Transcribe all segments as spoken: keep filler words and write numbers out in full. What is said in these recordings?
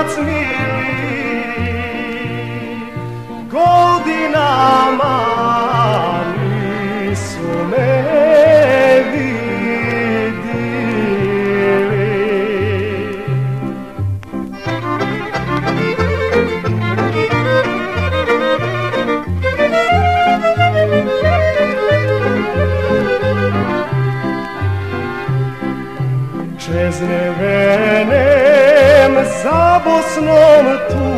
otac mili, godinama nisu me vidjeli. Čezne venem za Bosnom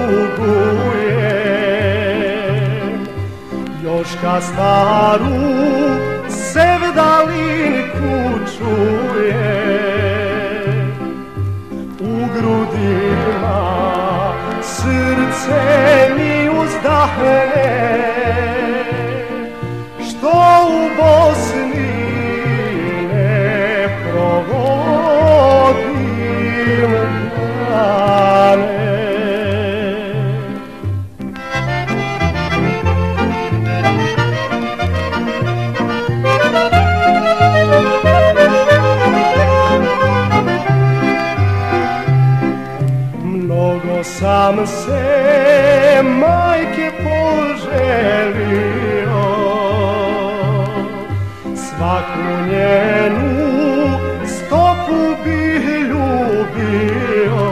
tugujem, Joška staru sevdalinku čujem. U grudima srce mi uzdahne, što u Bosni ne provodim dane. Mnogo sam se majke poželio, svaku njenu stopu bih ljubio.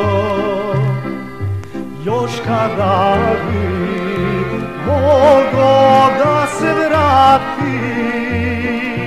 Još kada bi mogo da se vratim,